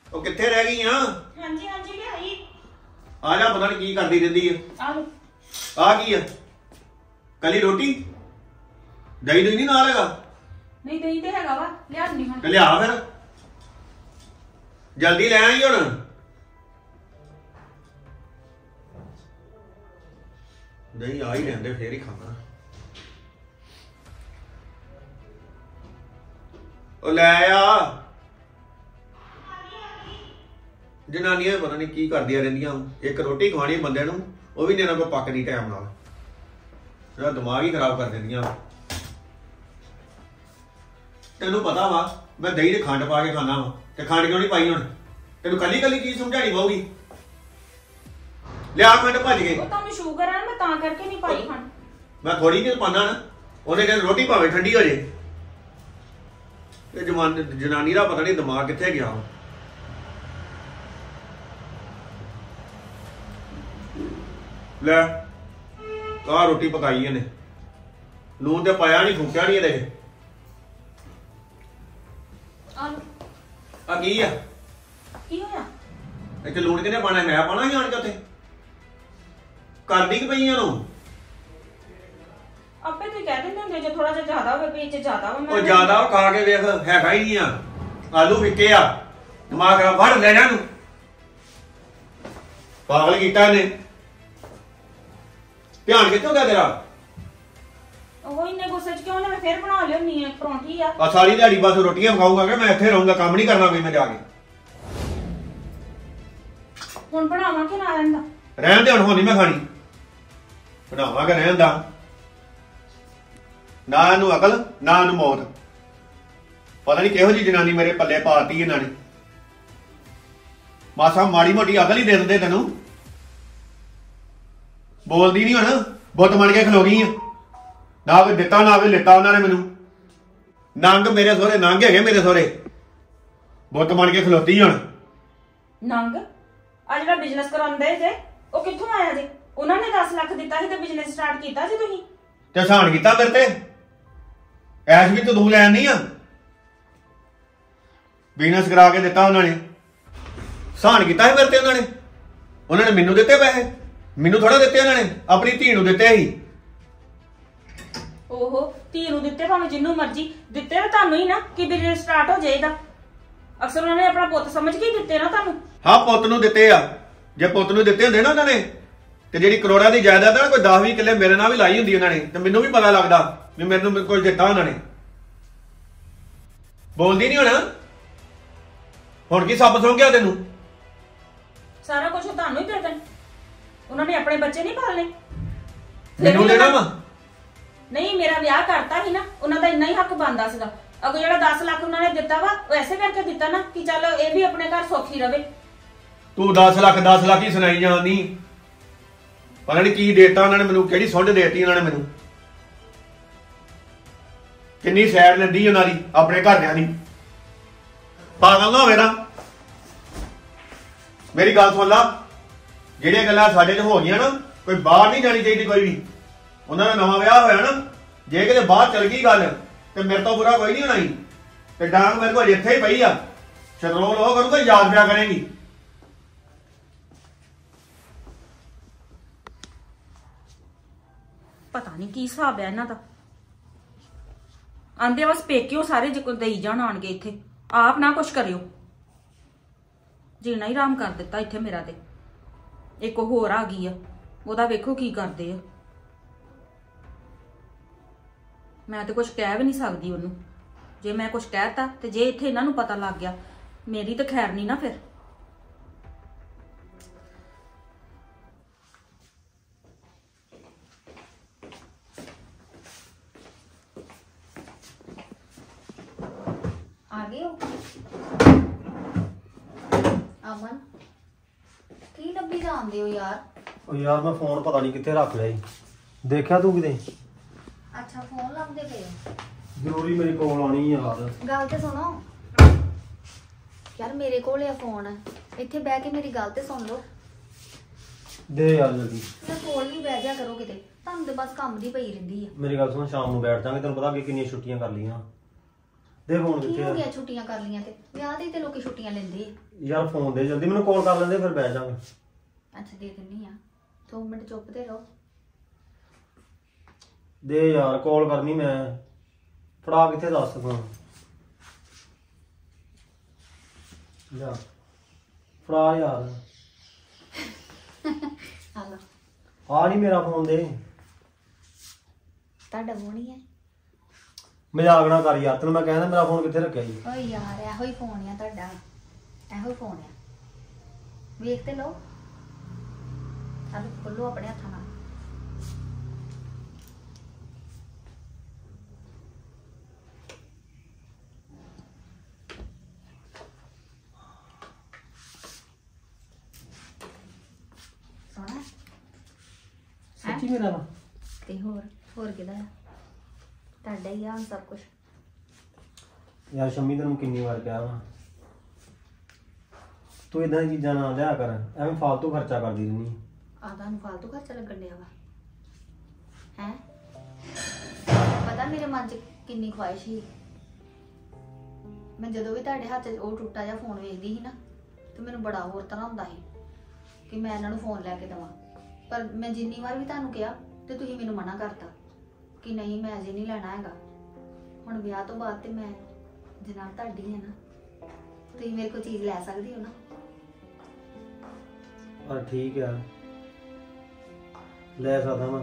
ਉਹ ਕਿੱਥੇ ਰਹਿ ਗਈ ਆ? ਹਾਂਜੀ ਹਾਂਜੀ ਲਿਆਈ। ਆ ਜਾ, ਪਤਾ ਨਹੀਂ ਕੀ ਕਰਦੀ ਰਹਿੰਦੀ ਆ। ਆ ਲੋ। ਆ ਕੀ ਆ? ਕੱਲੀ ਰੋਟੀ? ਦਹੀਂ ਦੁਹੀਂ ਨਹੀਂ ਨਾਲ ਹੈਗਾ? ਨਹੀਂ ਦਹੀਂ ਤੇ ਹੈਗਾ ਵਾ, ਲਿਆ ਨਹੀਂ ਹੁਣ। ਤੇ ਲਿਆ ਫਿਰ, ਜਲਦੀ ਲੈ ਆਈ ਹੁਣ। ਦਹੀਂ ਆ ਹੀ ਰਹਿੰਦੇ ਫੇਰ ਹੀ ਖਾਣਾ। ਉਹ ਲੈ ਆ। ਜਨਾਨੀਆਂ ਪਤਾ ਨਹੀਂ ਕੀ ਕਰਦੀਆਂ ਰਹਿੰਦੀਆਂ। ਇੱਕ ਰੋਟੀ ਖਵਾਣੀ ਬੰਦੇ ਨੂੰ, ਉਹ ਵੀ ਨਹੀਂ ਇਹਨਾਂ ਕੋਲ ਪੱਕਦੀ ਟਾਈਮ ਨਾਲ। ਇਹਦਾ ਦਿਮਾਗ ਹੀ ਖਰਾਬ ਕਰ ਦਿੰਦੀਆਂ। ਤੈਨੂੰ ਪਤਾ ਵਾ ਮੈਂ ਦਹੀਂ ਦੇ ਖੰਡ ਪਾ ਕੇ ਖਾਣਾ ਵਾ, ਤੇ ਖੰਡ ਕਿਉਂ ਨਹੀਂ ਪਾਈ ਹੁਣ? ਤੈਨੂੰ ਕੱਲੀ ਕੱਲੀ ਚੀਜ਼ ਸਮਝਾਣੀ ਪਊਗੀ। ਲਿਆ ਖੰਡ ਭੱਜ ਗਏ। ਉਹ ਤੁਹਾਨੂੰ ਸ਼ੂਗਰ ਆ, ਮੈਂ ਤਾਂ ਕਰਕੇ ਨਹੀਂ ਪਾਈ ਖੰਡ। ਮੈਂ ਥੋੜੀ ਜਿਹੀ ਪਾਣਾ ਨਾ, ਉਹਨੇ ਕਹਿੰਦੇ ਰੋਟੀ ਭਾਵੇਂ ਠੰਡੀ ਹੋ ਜੇ। ਇਹ ਜਨਾਨੀ ਦਾ ਪਤਾ ਨਹੀਂ ਦਿਮਾਗ ਕਿੱਥੇ ਗਿਆ। ਲੈ ਆਹ ਰੋਟੀ ਪਕਾਈ ਇਹਨੇ, ਲੂਣ ਤੇ ਪਾਇਆ ਨਹੀਂ, ਫੂਕਿਆ ਨਹੀਂ ਇਹਦੇ। ਆ ਲੋ। ਆ ਕੀ ਆ? ਕੀ ਹੋਇਆ? ਇੱਥੇ ਲੂਣ ਕਿਹਨੇ ਪਾਣਾ? ਮੈਂ ਪਾਣਾ ਸੀ ਆਣ ਕੇ ਉੱਥੇ? ਕਰਦੀ ਕਿ ਪਈ ਉਹਨੂੰ? ਆਪੇ ਤੁਸੀਂ ਕਹਿ ਦਿੰਦੇ ਹੁੰਦੇ ਜੇ ਥੋੜਾ ਜਿਹਾ ਜ਼ਿਆਦਾ ਹੋਵੇ, ਵਿੱਚ ਜ਼ਿਆਦਾ ਹੋਵੇ। ਉਹ ਜ਼ਿਆਦਾ ਉਹ ਖਾ ਕੇ ਵੇਖ, ਹੈਗਾ ਹੀ ਨਹੀਂ ਆ। ਆਲੂ ਫਿੱਕੇ ਆ, ਦਿਮਾਗ ਖਰਾਬ। ਫੜ ਲੈ ਜਾ ਨੂੰ, ਪਾਗਲ ਕੀਤਾ ਇਹਨੇ। ਧਿਆਨ ਕਿੱਥੋਂ ਗਿਆ ਤੇਰਾ? ਉਹ ਇੰਨੇ ਗੁੱਸੇ ਚ ਕਿਉਂ ਨੇ? ਮੈਂ ਫੇਰ ਬਣਾ ਲਿਆਉਣੀ ਆ ਪਰੌਂਠੀ ਆ। ਆ ਸਾਰੀ ਦਿਹਾੜੀ ਬਸ ਰੋਟੀਆਂ ਖਾਊਂਗਾ ਕਿ ਮੈਂ ਇੱਥੇ ਰਹੂੰਗਾ, ਕੰਮ ਨਹੀਂ ਕਰਨਾ ਕੋਈ ਮੈਂ ਜਾ ਕੇ? ਹੁਣ ਬਣਾਵਾਂ ਕਿ ਨਾ ਰਹਿੰਦਾ? ਰਹਿਣ ਦੇ, ਹੁਣ ਨਹੀਂ ਮੈਂ ਖਾਣੀ। ਬਣਾਵਾਂਗਾ ਰਹਿਣ ਦਾ। ਨਾ ਇਹਨੂੰ ਅਕਲ, ਨਾ ਇਹਨੂੰ ਮੌਤ। ਪਤਾ ਨਹੀਂ ਕਿਹੋ ਜੀ ਜਨਾਨੀ ਮੇਰੇ ਪੱਲੇ ਪਾਤੀ ਇਹਨਾਂ ਨੇ। ਮਾਸਾ ਮਾੜੀ ਮੋਟੀ ਅਕਲ ਹੀ ਦੇ ਦਿੰਦੇ ਤੈਨੂੰ। ਬੋਲਦੀ ਨਹੀਂ ਹੁਣ, ਬੁੱਤ ਬਣ ਕੇ ਖਲੋ ਗਈ ਆ। ਨਾ ਕੋਈ ਦਿੱਤਾ ਨਾ ਕੋਈ ਲਿੱਤਾ ਉਹਨਾਂ ਨੇ ਮੈਨੂੰ। ਨੰਗ ਮੇਰੇ ਸਹੁਰੇ, ਨੰਗ ਹੈਗੇ ਮੇਰੇ ਸਹੁਰੇ। ਬੁੱਤ ਬਣ ਕੇ ਖਲੋਤੀ ਹੁਣ। ਨੰਗ? ਆ ਜਿਹੜਾ ਬਿਜ਼ਨਸ ਕਰਾਉਂਦੇ ਜੇ, ਉਹ ਕਿੱਥੋਂ ਆਇਆ ਜੇ? ਉਹਨਾਂ ਨੇ 10 ਲੱਖ ਦਿੱਤਾ ਸੀ ਤੇ ਬਿਜ਼ਨਸ ਸਟਾਰਟ ਕੀਤਾ ਜੀ ਤੁਸੀਂ। ਤੇ ਸਾਨ ਕੀਤਾ ਮੇਰੇ ਤੇ? ਐਸ਼ ਵੀ ਤੂੰ ਲੈਣ ਨਹੀਂ ਆ। ਬਿਜ਼ਨਸ ਕਰਾ ਕੇ ਦਿੱਤਾ ਉਹਨਾਂ ਨੇ, ਸਾਨ ਕੀਤਾ ਸੀ ਮੇਰੇ ਤੇ ਉਹਨਾਂ ਨੇ। ਉਹਨਾਂ ਨੇ ਮੈਨੂੰ ਦਿੱਤੇ ਪੈਸੇ? ਮੈਨੂੰ ਥੋੜਾ ਦਿੱਤੇ ਉਹਨਾਂ ਨੇ, ਆਪਣੀ ਧੀ ਨੂੰ ਦਿੱਤੇ ਸੀ। ਓਹੋ, ਧੀ ਨੂੰ ਦਿੱਤੇ ਭਾਵੇਂ ਜਿੰਨੂੰ ਮਰਜ਼ੀ ਦਿੱਤੇ, ਨਾ ਤੁਹਾਨੂੰ ਹੀ ਨਾ ਕਿ ਬਿਜ਼ਨਸ ਸਟਾਰਟ ਹੋ ਜਾਏਗਾ। ਅਕਸਰ ਉਹਨਾਂ ਨੇ ਆਪਣਾ ਪੁੱਤ ਸਮਝ ਕੇ ਹੀ ਦਿੱਤੇ ਨਾ ਤੁਹਾਨੂੰ। ਹਾਂ, ਪੁੱਤ ਨੂੰ ਦਿੱਤੇ ਆ। ਜੇ ਪੁੱਤ ਨੂੰ ਦਿੱਤੇ ਹੁੰਦੇ ਨਾ ਉਹਨਾਂ ਨੇ, ਤੇ ਜਿਹੜੀ ਕਰੋੜਾਂ ਦੀ ਜਾਇਦਾਦ ਆ, ਕੋਈ 10-20 ਕਿੱਲੇ ਮੇਰੇ ਨਾਲ ਵੀ ਲਾਈ ਹੁੰਦੀ ਉਹਨਾਂ ਨੇ, ਤੇ ਮੈਨੂੰ ਵੀ ਪਤਾ ਲੱਗਦਾ ਵੀ ਮੈਨੂੰ ਕੁਝ ਦਿੱਤਾ ਉਹਨਾਂ ਨੇ। ਬੋਲਦੀ ਨਹੀਂ ਹੁਣ ਕੀ ਸੱਪ ਸੌਂ ਗਿਆ ਤੈਨੂੰ? ਸਾਰਾ ਕੁਝ ਤੁਹਾਨੂੰ ਹੀ ਦੇ ਦੇਣ। ਉਹਨਾਂ ਨੇ ਆਪਣੇ ਬੱਚੇ ਨਹੀਂ ਪਾਲਨੇ? ਮੈਨੂੰ ਦੇਣਾ ਵਾ? ਨਹੀਂ, ਮੇਰਾ ਵਿਆਹ ਕਰਤਾ ਸੀ ਨਾ, ਉਹਨਾਂ ਦਾ ਇੰਨਾ ਹੀ ਹੱਕ ਬਣਦਾ ਸੀਗਾ। ਅਗੋ ਜਿਹੜਾ 10 ਲੱਖ ਉਹਨਾਂ ਨੇ ਦਿੱਤਾ ਵਾ, ਉਹ ਐਸੇ ਕਰਕੇ ਦਿੱਤਾ ਨਾ ਕਿ ਚੱਲ ਇਹ ਵੀ ਆਪਣੇ ਘਰ ਸੌਖੀ ਰਵੇ। ਤੂੰ 10 ਲੱਖ ਹੀ ਸੁਣਾਈ ਜਾਂਦੀ। ਪਤਾ ਨਹੀਂ ਕੀ ਦੇਤਾ ਉਹਨਾਂ ਨੇ ਮੈਨੂੰ, ਕਿਹੜੀ ਸੁੰਡ ਦੇਤੀ ਉਹਨਾਂ ਨੇ ਮੈਨੂੰ। ਕਿੰਨੀ ਸੈਰ ਲੈਂਦੀ ਉਹਨਾਂ ਦੀ ਆਪਣੇ ਘਰਦਿਆਂ ਦੀ। ਪਾਗਲ ਨਾ ਹੋਵੇ ਨਾ। ਮੇਰੀ ਗੱਲ ਸੁਣ ਲਾ, ਜਿਹੜੀਆਂ ਗੱਲਾਂ ਸਾਡੇ 'ਚ ਹੋ ਗਈਆਂ ਨਾ, ਕੋਈ ਬਾਹਰ ਨਹੀਂ ਜਾਣੀ ਚਾਹੀਦੀ ਕੋਈ ਵੀ। ਉਹਨਾਂ ਦਾ ਨਵਾਂ ਵਿਆਹ ਹੋਇਆ ਨਾ, ਜੇ ਕਿਤੇ ਬਾਹਰ ਚਲ ਗਈ ਗੱਲ ਤੇ ਮੇਰੇ ਤੋਂ ਬੁਰਾ ਕੋਈ ਨਹੀਂ ਹੋਣਾ ਹੀ। ਤੇ ਡਾਂਗ ਮੇਰੇ ਕੋਲ ਇੱਥੇ ਹੀ ਪਈ ਆ, ਸ਼ਤਰੋਲ ਉਹ ਕਰੂਗਾ, ਯਾਦ ਪਿਆ ਕਰੇਗੀ। ਪਤਾ ਨਹੀਂ ਕੀ ਹਿਸਾਬ ਹੈ ਇਹਨਾਂ ਦਾ। ਆਂਦੇ ਬਸ ਪੇਕਿਓ ਸਾਰੇ ਜੇ ਕੋਈ ਦੇਈ ਜਾਣ ਆਣ ਕੇ ਇੱਥੇ, ਆਪ ਨਾ ਕੁਛ ਕਰਿਓ। ਜੀਣਾ ਹੀ ਆਰਾਮ ਕਰ ਦਿੱਤਾ ਇੱਥੇ ਮੇਰਾ ਤੇ। ਇੱਕ ਹੋਰ ਆ ਗਈ ਆ, ਉਹਦਾ ਵੇਖੋ ਕੀ ਕਰਦੇ ਆ। ਮੈਂ ਤੇ ਕੁਛ ਕਹਿ ਵੀ ਨਹੀਂ ਸਕਦੀ ਉਹਨੂੰ। ਜੇ ਮੈਂ ਕੁਛ ਕਹਿਤਾ ਤੇ ਜੇ ਇੱਥੇ ਇਹਨਾਂ ਨੂੰ ਪਤਾ ਲੱਗ ਗਿਆ, ਮੇਰੀ ਤਾਂ ਖੈਰ ਨਹੀਂ ਨਾ ਫਿਰ। ਆ ਗਏ ਹੋ ਅਮਨ? ਕੀ ਲੱਭੀ ਜਾਂਦੇ ਹੋ ਯਾਰ? ਉਹ ਯਾਰ ਮੈਂ ਫੋਨ ਪਤਾ ਨਹੀਂ ਕਿੱਥੇ ਰੱਖ ਲਿਆ ਸੀ। ਦੇਖਿਆ ਤੂੰ ਕਿਤੇ? ਅੱਛਾ, ਫੋਨ ਲੱਭਦੇ ਪਏ ਹੋ? ਜ਼ਰੂਰੀ ਮੇਰੇ ਕੋਲ ਆਣੀ ਯਾਰ। ਗੱਲ ਤੇ ਸੁਣੋ ਯਾਰ, ਮੇਰੇ ਕੋਲ ਆ ਫੋਨ। ਇੱਥੇ ਬਹਿ ਕੇ ਮੇਰੀ ਗੱਲ ਤੇ ਸੁਣ ਲਓ। ਦੇ ਯਾਰ ਜਲਦੀ। ਮੈਂ ਕੋਲ ਨਹੀਂ ਬਹਿ ਜਾ ਕਰੋ ਕਿਤੇ, ਤੁਹਾਨੂੰ ਤੇ ਬਸ ਕੰਮ ਦੀ ਪਈ ਰਹਿੰਦੀ ਆ। ਮੇਰੀ ਗੱਲ ਸੁਣ, ਸ਼ਾਮ ਨੂੰ ਬੈਠ ਜਾਾਂਗੇ। ਤੈਨੂੰ ਪਤਾ ਕਿ ਕਿੰਨੀਆਂ ਛੁੱਟੀਆਂ ਕਰ ਲਈਆਂ। ਦੇ ਫੋਨ ਕੀ ਕਿੱਥੇ ਹੋ ਆ? ਗਿਆ ਛੁੱਟੀਆਂ ਕਰ ਲੀਆਂ ਤੇ ਵਿਆਹ ਦੀ ਤੇ ਲੋਕੀ ਛੁੱਟੀਆਂ ਲੈਂਦੇ ਆ। ਯਾਰ ਫੋਨ ਦੇ ਜਲਦੀ ਮੈਨੂੰ ਕਾਲ ਕਰ ਲੈਂਦੇ ਫਿਰ ਬਹਿ ਜਾਵਾਂਗੇ। ਅੱਛਾ ਦੇ ਦਿੰਨੀ ਆ 2 ਮਿੰਟ ਚੁੱਪ ਤੇ ਰਹੋ। ਦੇ ਯਾਰ ਕਾਲ ਕਰਨੀ ਮੈਂ। ਫੜਾ ਕਿੱਥੇ ਦੱਸ ਫੋਨ। ਯਾਰ ਫੜਾ ਯਾਰ। ਹਲੋ ਆ ਨਹੀਂ ਮੇਰਾ ਫੋਨ ਦੇ। ਤੁਹਾਡਾ ਫੋਨ ਹੀ ਹੈ। ਮਜ਼ਾਕ ਨਾ ਕਰ ਯਾਰ, ਤੈਨੂੰ ਮੈਂ ਕਹਿੰਦਾ ਮੇਰਾ ਫੋਨ ਕਿੱਥੇ ਰੱਖਿਆ ਜੀ। ਓਏ ਯਾਰ ਇਹੋ ਹੀ ਫੋਨ ਆ ਤੁਹਾਡਾ, ਇਹੋ ਹੀ ਫੋਨ ਆ। ਵੇਖ ਤੇ ਲਓ। ਆਲੂ ਖੋਲੋ ਆਪਣੇ ਹੱਥਾਂ ਨਾਲ। ਸੋਹਣਾ ਸੱਚੀ ਮੇਰਾ ਵਾ? ਤੇ ਹੋਰ ਕਿਹਦਾ ਆ? ਤੁਹਾਡਾ ਹੀ ਆ ਹੁਣ ਸਭ ਕੁਝ। ਯਾਰ ਸ਼ੰਮੀ ਤੈਨੂੰ ਕਿੰਨੀ ਵਾਰ ਕਿਹਾ ਵਾ ਤੂੰ ਇਦਾਂ ਦੀਆਂ ਚੀਜ਼ਾਂ ਨਾ ਲਿਆ ਕਰ, ਐਵੇਂ ਫਾਲਤੂ ਖਰਚਾ ਕਰਦੀ ਰਹਿੰਦੀ। ਆ ਤੁਹਾਨੂੰ ਫਾਲਤੂ ਖਰਚਾ ਲੱਗਣ ਡਿਆ ਵਾ ਹੈ? ਪਤਾ ਮੇਰੇ ਮਨ 'ਚ ਕਿੰਨੀ ਖੁਆਇਸ਼ ਸੀ। ਮੈਂ ਜਦੋਂ ਵੀ ਤੁਹਾਡੇ ਹੱਥ 'ਚ ਉਹ ਟੁੱਟਾ ਜਿਹਾ ਫੋਨ ਵੇਖਦੀ ਸੀ ਨਾ ਤੇ ਮੈਨੂੰ ਬੜਾ ਹੋਰ ਤਰ੍ਹਾਂ ਹੁੰਦਾ ਸੀ ਕਿ ਮੈਂ ਇਹਨਾਂ ਨੂੰ ਫੋਨ ਲੈ ਕੇ ਦੇਵਾਂ। ਪਰ ਮੈਂ ਜਿੰਨੀ ਵਾਰ ਵੀ ਤੁਹਾਨੂੰ ਕਿਹਾ ਤੇ ਤੁਸੀਂ ਮੈਨੂੰ ਮਨਾ ਕਰਤਾ ਕਿ ਨਹੀਂ ਮੈਂ ਅਜੇ ਨਹੀਂ ਲੈਣਾ ਹੈਗਾ। ਹੁਣ ਵਿਆਹ ਤੋਂ ਬਾਅਦ ਤੇ ਮੈਂ ਜਨਾਬ ਤੁਹਾਡੀ ਹੈ ਨਾ, ਤੁਸੀਂ ਮੇਰੇ ਕੋਲ ਚੀਜ਼ ਲੈ ਸਕਦੇ ਹੋ ਨਾ। ਪਰ ਠੀਕ ਆ, ਲੈ ਸਕਦਾ ਵਾਂ।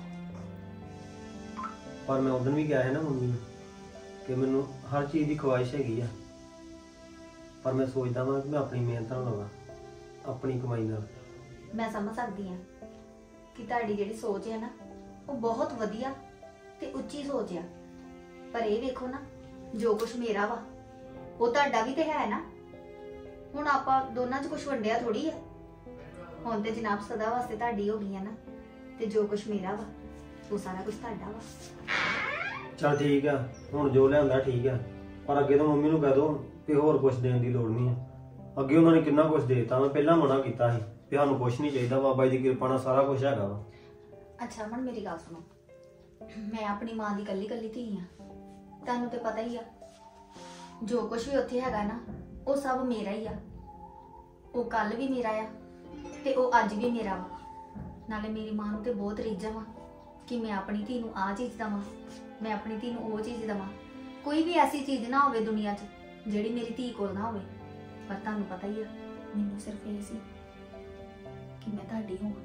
ਪਰ ਮੈਂ ਉਦੋਂ ਵੀ ਕਿਹਾ ਹੈ ਨਾ ਮੰਮੀ ਨੂੰ ਕਿ ਮੈਨੂੰ ਹਰ ਚੀਜ਼ ਦੀ ਖੁਆਇਸ਼ ਹੈਗੀ ਆ, ਪਰ ਮੈਂ ਸੋਚਦਾ ਵਾਂ ਕਿ ਮੈਂ ਆਪਣੀ ਮਿਹਨਤ ਨਾਲ ਲਵਾਂ, ਆਪਣੀ ਕਮਾਈ ਨਾਲ। ਮੈਂ ਸਮਝ ਸਕਦੀ ਹਾਂ ਕਿ ਤੁਹਾਡੀ ਜਿਹੜੀ ਸੋਚ ਹੈ ਨਾ ਉਹ ਬਹੁਤ ਵਧੀਆ ਤੇ ਉੱਚੀ ਸੋਚ ਆ। ਪਰ ਇਹ ਵੇਖੋ ਨਾ, ਜੋ ਕੁਝ ਮੇਰਾ ਵਾ ਉਹ ਤੁਹਾਡਾ ਵੀ ਤੇ ਹੈ ਨਾ। ਹੁਣ ਆਪਾਂ ਦੋਨਾਂ 'ਚ ਕੁਝ ਵੰਡਿਆ ਥੋੜੀ ਆ। ਹੁਣ ਤੇ ਜਨਾਬ ਸਦਾ ਵਾਸਤੇ ਤੁਹਾਡੀ ਹੋ ਗਈ ਆ ਨਾ, ਤੇ ਜੋ ਕੁਝ ਮੇਰਾ ਵਾ ਉਹ ਸਾਰਾ ਕੁਝ ਤੁਹਾਡਾ ਵਾ। ਚਲ ਠੀਕ ਆ, ਹੁਣ ਜੋ ਲਿਆਂਦਾ ਠੀਕ ਆ, ਪਰ ਅੱਗੇ ਤੋਂ ਮੰਮੀ ਨੂੰ ਕਹਿ ਦੋ ਕਿ ਹੋਰ ਕੁਝ ਦੇਣ ਦੀ ਲੋੜ ਨਹੀਂ ਆ। ਅੱਗੇ ਉਹਨਾਂ ਨੇ ਕਿੰਨਾ ਕੁਝ ਦੇਤਾ, ਮੈਂ ਪਹਿਲਾਂ ਮਨਾ ਕੀਤਾ ਸੀ ਕਿ ਸਾਨੂੰ ਕੁਝ ਨਹੀਂ ਚਾਹੀਦਾ, ਬਾਬਾ ਜੀ ਦੀ ਕਿਰਪਾ ਨਾਲ ਸਾਰਾ ਕੁਝ ਹੈਗਾ ਵਾ। ਅੱਛਾ ਅਮਨ ਮੇਰੀ ਗੱਲ ਸੁਣੋ, ਮੈਂ ਆਪਣੀ ਮਾਂ ਦੀ ਕੱਲੀ ਕੱਲੀ ਧੀ ਆ। ਤੁਹਾਨੂੰ ਤੇ ਪਤਾ ਹੀ ਆ ਜੋ ਕੁਝ ਵੀ ਉੱਥੇ ਹੈਗਾ ਨਾ ਉਹ ਸਭ ਮੇਰਾ ਹੀ ਆ। ਉਹ ਕੱਲ ਵੀ ਮੇਰਾ ਆ ਤੇ ਉਹ ਅੱਜ ਵੀ ਮੇਰਾ ਵਾ। ਨਾਲੇ ਮੇਰੀ ਮਾਂ ਨੂੰ ਤੇ ਬਹੁਤ ਰੀਝਾਂ ਵਾ ਕਿ ਮੈਂ ਆਪਣੀ ਧੀ ਨੂੰ ਆਹ ਚੀਜ਼ ਦੇਵਾਂ, ਮੈਂ ਆਪਣੀ ਧੀ ਨੂੰ ਉਹ ਚੀਜ਼ ਦੇਵਾਂ। ਕੋਈ ਵੀ ਐਸੀ ਚੀਜ਼ ਨਾ ਹੋਵੇ ਦੁਨੀਆ 'ਚ ਜਿਹੜੀ ਮੇਰੀ ਧੀ ਕੋਲ ਨਾ ਹੋਵੇ। ਪਰ ਤੁਹਾਨੂੰ ਪਤਾ ਹੀ ਆ ਮੈਨੂੰ ਸਿਰਫ ਇਹ ਸੀ ਕਿ ਮੈਂ ਤੁਹਾਡੀ ਹੋਵਾਂ।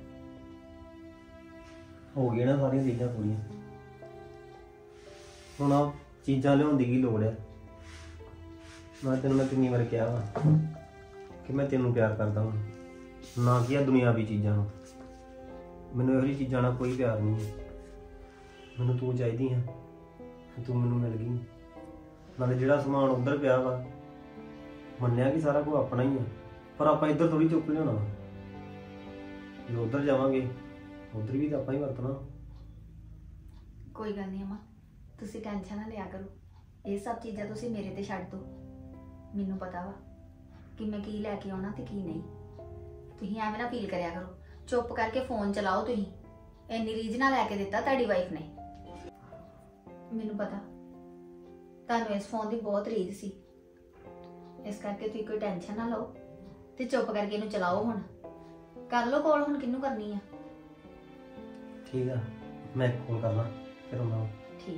ਹੋ ਗਈਆਂ ਨਾ ਸਾਰੀਆਂ ਚੀਜ਼ਾਂ ਪੂਰੀਆਂ। ਹੁਣ ਆ ਚੀਜ਼ਾਂ ਲਿਆਉਣ ਦੀ ਕੀ ਲੋੜ ਹੈ? ਮੈਂ ਕਿੰਨੀ ਵਾਰ ਕਿਹਾ ਵਾ ਕਿ ਮੈਂ ਤੈਨੂੰ ਪਿਆਰ ਕਰਦਾ ਹਾਂ, ਨਾ ਕਿ ਆ ਦੁਨਿਆਵੀ ਚੀਜ਼ਾਂ ਨੂੰ। ਮੈਨੂੰ ਇਹੋ ਜਿਹੀ ਚੀਜ਼ਾਂ ਨਾਲ ਕੋਈ ਪਿਆਰ ਨਹੀਂ ਹੈ। ਮੈਨੂੰ ਤੂੰ ਚਾਹੀਦੀ ਹੈ, ਤੂੰ ਮੈਨੂੰ ਮਿਲ ਗਈ। ਨਾਲੇ ਜਿਹੜਾ ਸਮਾਨ ਉੱਧਰ ਪਿਆ ਵਾ, ਮੰਨਿਆ ਕਿ ਸਾਰਾ ਕੁਝ ਆਪਣਾ ਹੀ ਆ, ਪਰ ਆਪਾਂ ਇੱਧਰ ਥੋੜੀ ਚੁੱਕ ਲਿਆਉਣਾ। ਜੇ ਉੱਧਰ ਜਾਵਾਂਗੇ ਉੱਧਰ ਵੀ ਤਾਂ ਆਪਾਂ ਹੀ ਵਰਤਣਾ। ਕੋਈ ਗੱਲ ਨਹੀਂ ਅਮਾ, ਤੁਸੀਂ ਟੈਨਸ਼ਨ ਨਾ ਲਿਆ ਕਰੋ। ਇਹ ਸਭ ਚੀਜ਼ਾਂ ਤੁਸੀਂ ਮੇਰੇ ਤੇ ਛੱਡ ਦਿਓ। ਮੈਨੂੰ ਪਤਾ ਵਾ ਕਿ ਮੈਂ ਕੀ ਲੈ ਕੇ ਆਉਣਾ ਤੇ ਕੀ ਨਹੀਂ। ਤੁਸੀਂ ਐਵੇਂ ਨਾ ਫੀਲ ਕਰਿਆ ਕਰੋ। ਚੁੱਪ ਕਰਕੇ ਫੋਨ ਚਲਾਓ। ਤੁਸੀਂ ਇੰਨੀ ਰੀਝ ਨਾਲ ਲੈ ਕੇ ਦਿੱਤਾ ਤੁਹਾਡੀ ਵਾਈਫ ਨੇ। ਮੈਨੂੰ ਪਤਾ ਤੁਹਾਨੂੰ ਇਸ ਫੋਨ ਦੀ ਬਹੁਤ ਰੀਝ ਸੀ, ਇਸ ਕਰਕੇ ਤੁਸੀਂ ਕੋਈ ਟੈਨਸ਼ਨ ਨਾ ਲਓ ਤੇ ਚੁੱਪ ਕਰਕੇ ਇਹਨੂੰ ਚਲਾਓ। ਹੁਣ ਕਰ ਲਓ ਕਾਲ। ਹੁਣ ਕਿਹਨੂੰ ਕਰਨੀ ਆ? ਠੀਕ ਆ, ਮੈਂ ਕਾਲ ਕਰਨਾ ਫਿਰ ਉਹਨਾਂ। ਠੀਕ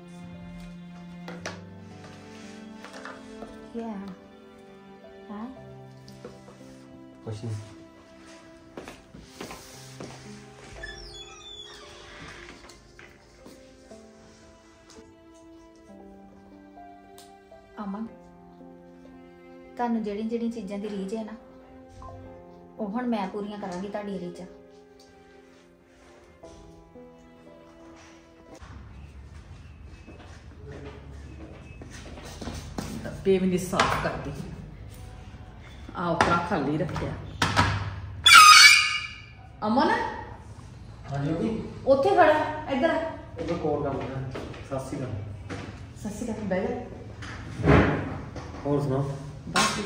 ਹੈ। ਹਾਂ ਕੁਛ ਨਹੀਂ। ਅਮਨ, ਤੁਹਾਨੂੰ ਜਿਹੜੀ ਚੀਜ਼ਾਂ ਦੀ ਰੀਝ ਹੈ ਨਾ ਉਹ ਹੁਣ ਮੈਂ ਪੂਰੀਆਂ ਕਰਾਂਗੀ ਤੁਹਾਡੀ ਰੀਝਾਂ। ਡੱਬੇ ਵੀ ਨਹੀਂ ਸਾਫ਼ ਕਰਦੀ। ਆ ਉਪਰਾ ਖਾਲੀ ਰੱਖਿਆ। ਅਮਨ ਹਾਂਜੀ ਜੀ, ਉੱਥੇ ਖੜਾ, ਇੱਧਰ ਆ। ਉਹ ਕਾਲ ਕਰਨਾ। ਸਤਿ ਸ਼੍ਰੀ ਅਕਾਲ। ਸਤਿ ਸ਼੍ਰੀ ਅਕਾਲ। ਬਹਿ ਜਾ। ਹੋਰ ਸੁਣਾਓ? ਬਸ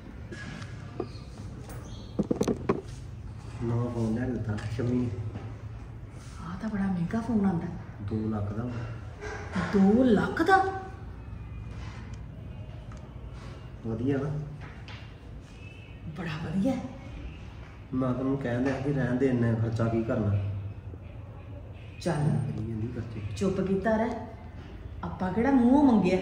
ਨਵਾਂ ਫੋਨ ਲੈ ਕੇ ਦਿੱਤਾ ਸ਼ਮੀ ਨੇ। ਆਹ ਤਾਂ ਬੜਾ ਮਹਿੰਗਾ ਫੋਨ ਆਂਦਾ। 2 ਲੱਖ ਦਾ। 2 ਲੱਖ ਦਾ? ਵਧੀਆ ਨਾ। ਬੜਾ ਵਧੀਆ। ਮੈਂ ਤੈਨੂੰ ਕਹਿਣ ਦਿਆ ਕਿ ਰਹਿਣ ਦੇ, ਇੰਨਾ ਖਰਚਾ ਕੀ ਕਰਨਾ। ਚੱਲ ਕਰੀ ਜਾਂਦੀ ਖਰਚੇ। ਚੁੱਪ ਕੀਤਾ ਰਹਿ, ਆਪਾਂ ਕਿਹੜਾ ਮੂੰਹ ਮੰਗਿਆ।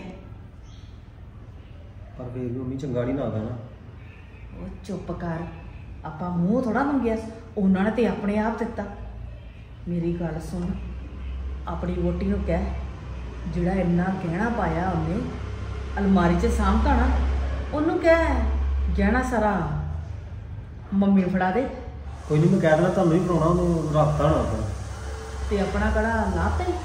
ਪਰ ਫੇਰ ਵੀ ਮੰਮੀ ਚੰਗਾ ਨਹੀਂ ਲੱਗਦਾ ਨਾ। ਉਹ ਚੁੱਪ ਕਰ, ਆਪਾਂ ਮੂੰਹ ਥੋੜਾ ਮੰਗਿਆ, ਉਹਨਾਂ ਨੇ ਤੇ ਆਪਣੇ ਆਪ ਦਿੱਤਾ। ਮੇਰੀ ਗੱਲ ਸੁਣ, ਆਪਣੀ ਵੋਟੀ ਨੂੰ ਕਹਿ, ਜਿਹੜਾ ਇੰਨਾ ਗਹਿਣਾ ਪਾਇਆ ਉਹਨੇ ਅਲਮਾਰੀ 'ਚ ਸਾਂਭਤਾ ਨਾ, ਉਹਨੂੰ ਕਹਿ ਗਹਿਣਾ ਸਾਰਾ ਮੰਮੀ ਨੂੰ ਫੜਾ ਦੇ। ਕੋਈ ਨਹੀਂ, ਮੈਂ ਕਹਿ ਦੇਣਾ ਤੁਹਾਨੂੰ ਹੀ ਫੜਾਉਣਾ, ਉਹਨੂੰ ਰੱਖਤਾ ਹੋਣਾ ਆਪਣਾ। ਤੇ ਆਪਣਾ ਕੜਾ ਲਾਤਾ ਹੀ।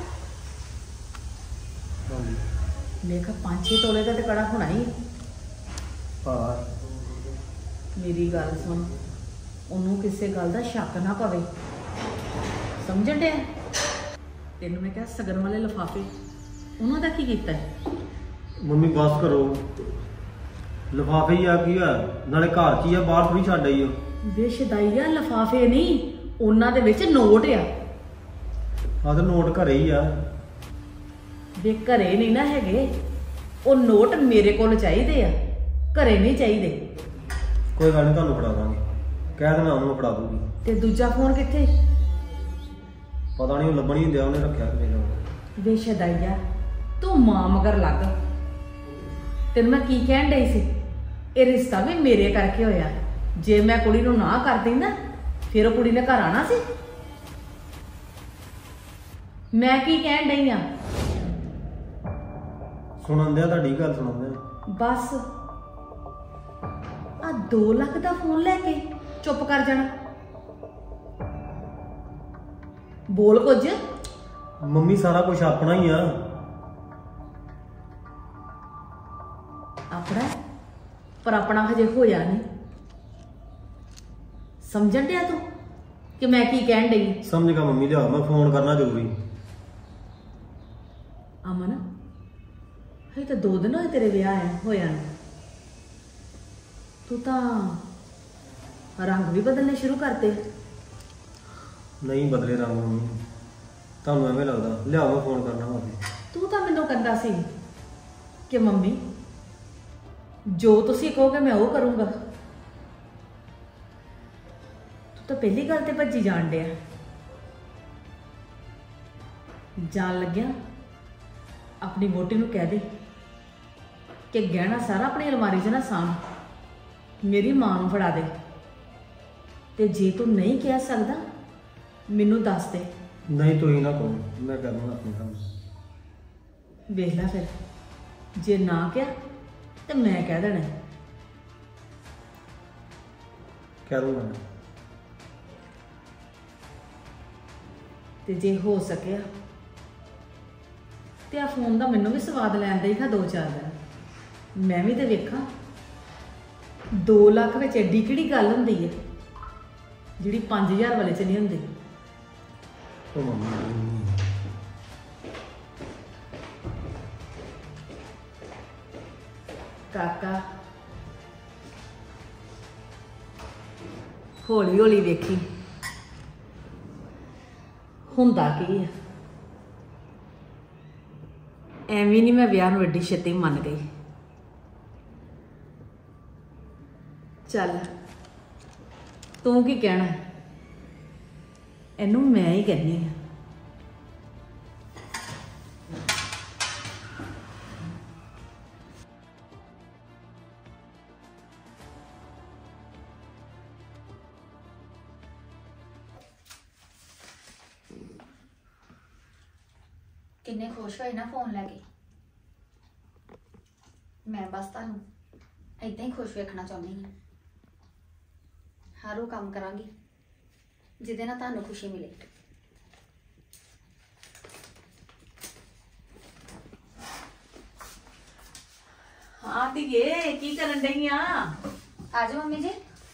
ਹਾਂਜੀ। ਦੇਖ 5-6 ਤੋਲੇ ਦਾ ਤੇ ਕੜਾ ਹੋਣਾ ਹੀ। ਹਾਂ। ਮੇਰੀ ਗੱਲ ਸੁਣ, ਉਹਨੂੰ ਕਿਸੇ ਗੱਲ ਦਾ ਸ਼ੱਕ ਨਾ ਪਵੇ, ਸਮਝਣ ਡਿਆ? ਤੈਨੂੰ ਮੈਂ ਕਿਹਾ ਸਗਨ ਵਾਲੇ ਲਿਫਾਫੇ, ਉਹਨਾਂ ਦਾ ਕੀ ਕੀਤਾ ਹੈ? ਮੰਮੀ ਬਸ ਕਰੋ, ਲਿਫਾਫੇ ਹੀ ਆ, ਕੀ ਆ ਨਾਲੇ ਘਰ 'ਚ ਹੀ ਆ, ਬਾਹਰ ਥੋੜੀ ਛੱਡ ਆਈ ਉਹ। ਬੇਸ਼ਦਾਈਆ ਲਿਫਾਫੇ ਨਹੀਂ, ਉਹਨਾਂ ਦੇ ਵਿੱਚ ਨੋਟ ਆ। ਆਹ ਤਾਂ ਨੋਟ ਘਰੇ ਹੀ ਆ। ਵੇ ਘਰੇ ਨਹੀਂ ਨਾ ਹੈਗੇ, ਉਹ ਨੋਟ ਮੇਰੇ ਕੋਲ ਚਾਹੀਦੇ ਆ, ਘਰੇ ਨਹੀਂ ਚਾਹੀਦੇ। ਕੋਈ ਗੱਲ ਨਹੀਂ, ਤੁਹਾਨੂੰ ਫੜਾ ਦਾਂਗੇ, ਕਹਿ ਦੇਣਾ ਉਹਨੂੰ ਫੜਾ ਦੂਗੀ। ਤੇ ਦੂਜਾ ਫੋਨ ਕਿੱਥੇ? ਪਤਾ ਨਹੀਂ, ਉਹ ਲੱਭਣ ਹੀ ਨਹੀਂ ਦਿਆ, ਉਹਨੇ ਰੱਖਿਆ ਕਿਤੇ ਨਾ। ਬੇਸ਼ਦਾਈਆ, ਤੂੰ ਮਾਂ ਮਗਰ ਲੱਗ। ਤੈਨੂੰ ਮੈਂ ਕੀ ਕਹਿਣ ਡਈ ਸੀ, ਇਹ ਰਿਸ਼ਤਾ ਵੀ ਮੇਰੇ ਕਰਕੇ ਹੋਇਆ। ਜੇ ਮੈਂ ਕੁੜੀ ਨੂੰ ਨਾ ਕਰਦੀ ਨਾ, ਫਿਰ ਉਹ ਕੁੜੀ ਨੇ ਘਰ ਆਣਾ ਸੀ। ਮੈਂ ਕੀ ਕਹਿਣ ਡਈ ਆ? ਸੁਣਨ ਦਿਆ, ਤੁਹਾਡੀ ਗੱਲ ਸੁਣਨ ਦਿਆ। ਬਸ ਆ 2 ਲੱਖ ਦਾ ਫੋਨ ਲੈ ਕੇ ਚੁੱਪ ਕਰ ਜਾਣਾ। ਬੋਲ ਕੁਝ। ਮੰਮੀ ਸਾਰਾ ਕੁਝ ਆਪਣਾ ਹੀ ਆ। ਆਪਣਾ, ਪਰ ਆਪਣਾ ਹਜੇ ਹੋਇਆ ਨਹੀਂ। ਸਮਝਣ ਡਿਆ ਤੂੰ ਕਿ ਮੈਂ ਕੀ ਕਹਿਣ ਡਈ? ਸਮਝ ਗਿਆ ਮੰਮੀ, ਲਿਆ ਮੈਂ ਫੋਨ ਕਰਨਾ ਜ਼ਰੂਰੀ। ਅਮਨ, ਹਜੇ ਤਾਂ 2 ਦਿਨ ਹੋਏ ਤੇਰੇ ਵਿਆਹ ਹੋਇਆ ਨੂੰ, ਤੂੰ ਤਾਂ ਰੰਗ ਵੀ ਬਦਲਨੇ ਸ਼ੁਰੂ ਕਰਤੇ। ਨਹੀਂ ਬਦਲੇ ਰੰਗ ਮੰਮੀ, ਤੁਹਾਨੂੰ ਐਵੇਂ ਲੱਗਦਾ। ਲਿਆ ਮੈਂ ਫੋਨ ਕਰਨਾ ਵਾ। ਤੂੰ ਤਾਂ ਮੈਨੂੰ ਕਹਿੰਦਾ ਸੀ ਕਿ ਮੰਮੀ ਜੋ ਤੁਸੀਂ ਕਹੋਗੇ ਮੈਂ ਉਹ ਕਰੂੰਗਾ। ਤੂੰ ਤਾਂ ਪਹਿਲੀ ਗੱਲ ਤੇ ਭੱਜੀ ਜਾਣ ਡਿਆ। ਜਾਣ ਲੱਗਿਆ ਆਪਣੀ ਵੋਟੀ ਨੂੰ ਕਹਿ ਦੇ ਕਿ ਗਹਿਣਾ ਸਾਰਾ ਆਪਣੀ ਅਲਮਾਰੀ 'ਚ ਨਾ ਸਾਂਭ, ਮੇਰੀ ਮਾਂ ਨੂੰ ਫੜਾ ਦੇ। ਤੇ ਜੇ ਤੂੰ ਨਹੀਂ ਕਹਿ ਸਕਦਾ, ਮੈਨੂੰ ਦੱਸ ਦੇ। ਨਹੀਂ ਤੁਸੀਂ ਨਾ ਕਹੋ, ਮੈਂ ਕਰਨਾ ਆਪਣੇ ਕੰਮ। ਵੇਖ ਲੈ ਫਿਰ, ਜੇ ਨਾ ਕਿਹਾ ਤੇ ਮੈਂ ਕਹਿ ਦੇਣਾ। ਕਹਿ ਦੂੰਗਾ ਮੈਂ। ਤੇ ਜੇ ਹੋ ਸਕਿਆ ਤੇ ਆ ਫੋਨ ਦਾ ਮੈਨੂੰ ਵੀ ਸਵਾਦ ਲੈਣ ਦੇ ਹੀ 2-4 ਦਿਨ, ਮੈਂ ਵੀ ਤੇ ਵੇਖਾਂ। 2 ਲੱਖ ਵਿੱਚ ਐਡੀ ਕਿਹੜੀ ਗੱਲ ਹੁੰਦੀ ਹੈ ਜਿਹੜੀ 5000 ਵਾਲੇ ਚ ਨਹੀਂ ਹੁੰਦੀ। ਉਹ ਮੰਮੀ ਕਾਕਾ, ਹੌਲੀ ਹੌਲੀ ਵੇਖੀ ਹੁੰਦਾ ਕੀ ਹੈ। ਐਵੇਂ ਨਹੀਂ ਮੈਂ ਵਿਆਹ ਨੂੰ ਐਡੀ ਛੇਤੀ ਮੰਨ ਗਈ। ਚੱਲ ਤੂੰ ਕੀ ਕਹਿਣਾ? ਇਹਨੂੰ ਮੈਂ ਹੀ ਕਹਿੰਦੀ ਹਾਂ। ਕਿੰਨੇ ਖੁਸ਼ ਹੋਏ ਨਾ ਫੋਨ ਲੈ ਕੇ। ਮੈਂ ਬਸ ਤੁਹਾਨੂੰ ਏਦਾਂ ਹੀ ਖੁਸ਼ ਵੇਖਣਾ ਚਾਹੁੰਦੀ ਹਾਂ। ਹਰ ਉਹ ਕੰਮ ਕਰਾਂਗੀ ਜਿਹਦੇ ਨਾਲ ਤੁਹਾਨੂੰ ਖੁਸ਼ੀ ਮਿਲੇ। ਹਾਂ ਧੀਏ, ਕੀ ਕਰਨ ਡਈ ਆ? ਆ ਜਾਓ ਮੰਮੀ ਜੀ।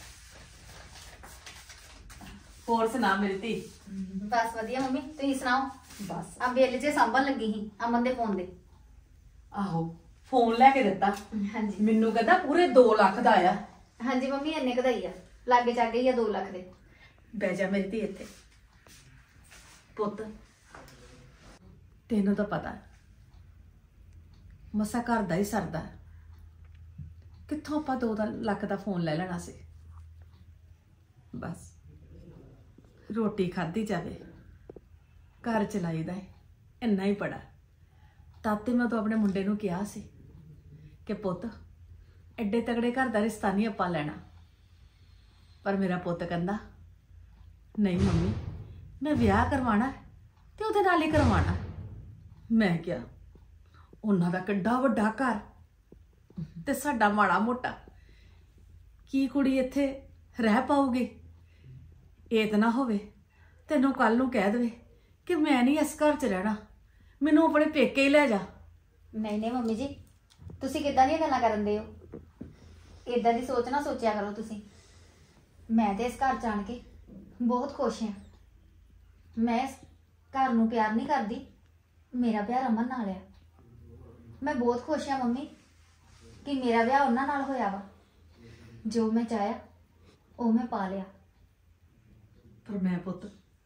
ਹੋਰ ਸੁਣਾ ਮੇਰੀ ਧੀ? ਬਸ ਵਧੀਆ ਮੰਮੀ, ਤੁਸੀਂ ਸੁਣਾਓ? ਬਸ ਆ ਬਿੱਲ ਜੇ ਸਾਂਭਣ ਲੱਗੀ ਸੀ ਅਮਨ ਦੇ ਫੋਨ ਦੇ। ਆਹੋ, ਫੋਨ ਲੈ ਕੇ ਦਿੱਤਾ। ਹਾਂਜੀ ਮੈਨੂੰ ਕਹਿੰਦਾ ਪੂਰੇ 2 ਲੱਖ ਦਾ ਆਇਆ। ਹਾਂਜੀ ਮੰਮੀ, ਇੰਨੇ ਕੁ ਦਾ ਹੀ ਆ, ਲਾਗੇ ਚਾਗੇ ਹੀ ਆ 2 ਲੱਖ ਦੇ। ਬਹਿ ਜਾ ਮੇਰੀ ਧੀ ਇੱਥੇ। ਪੁੱਤ, ਤੈਨੂੰ ਤਾਂ ਪਤਾ ਮਸਾ ਘਰ ਦਾ ਹੀ ਸਰਦਾ ਕਿੱਥੋਂ ਆਪਾਂ 2 ਲੱਖ ਦਾ ਫੋਨ ਲੈ ਲੈਣਾ ਸੀ। ਬਸ ਰੋਟੀ ਖਾਧੀ ਜਾਵੇ, ਘਰ ਚਲਾਈਦਾ ਹੈ, ਇੰਨਾ ਹੀ ਬੜਾ। ਤਾਤੇ ਮੈਂ ਤਾਂ ਆਪਣੇ ਮੁੰਡੇ ਨੂੰ ਕਿਹਾ ਸੀ ਕਿ ਪੁੱਤ ਐਡੇ ਤਗੜੇ ਘਰ ਦਾ ਰਿਸ਼ਤਾ ਨਹੀਂ ਆਪਾਂ ਲੈਣਾ, ਪਰ ਮੇਰਾ ਪੁੱਤ ਕਹਿੰਦਾ ਨਹੀਂ ਮੰਮੀ, ਮੈਂ ਵਿਆਹ ਕਰਵਾਉਣਾ ਤੇ ਉਹਦੇ ਨਾਲ ਹੀ ਕਰਵਾਉਣਾ। ਮੈਂ ਕਿਹਾ ਉਹਨਾਂ ਦਾ ਕਿੱਡਾ ਵੱਡਾ ਘਰ ਤੇ ਸਾਡਾ ਮਾੜਾ ਮੋਟਾ, ਕੀ ਕੁੜੀ ਇੱਥੇ ਰਹਿ ਪਾਊਗੀ? ਇਹ ਤਾਂ ਨਾ ਹੋਵੇ ਤੈਨੂੰ ਕੱਲ ਨੂੰ ਕਹਿ ਦੇਵੇ ਕਿ ਮੈਂ ਨਹੀਂ ਇਸ ਘਰ 'ਚ ਰਹਿਣਾ, ਮੈਨੂੰ ਆਪਣੇ ਪੇਕੇ ਹੀ ਲੈ ਜਾ। ਨਹੀਂ ਨਹੀਂ ਮੰਮੀ ਜੀ, ਤੁਸੀਂ ਕਿੱਦਾਂ ਦੀਆਂ ਗੱਲਾਂ ਕਰਨ ਦੇ ਹੋ? ਇਦਾਂ ਦੀ ਸੋਚ ਨਾ ਸੋਚਿਆ ਕਰੋ ਤੁਸੀਂ। ਮੈਂ ਤੇ ਇਸ ਘਰ 'ਚ ਆਣ ਕੇ ਬਹੁਤ ਖੁਸ਼ ਹਾਂ। ਮੈਂ ਇਸ ਘਰ ਨੂੰ ਪਿਆਰ ਨਹੀਂ ਕਰਦੀ, ਮੇਰਾ ਪਿਆਰ ਅਮਨ ਨਾਲ ਆ। ਮੈਂ ਬਹੁਤ ਖੁਸ਼ ਹਾਂ ਮੰਮੀ ਕਿ ਮੇਰਾ ਵਿਆਹ ਉਹਨਾਂ ਨਾਲ ਹੋਇਆ ਵਾ। ਜੋ ਮੈਂ ਚਾਹਿਆ ਉਹ ਮੈਂ ਪਾ ਲਿਆ। ਪਰ ਮੈਂ ਪੁੱਤ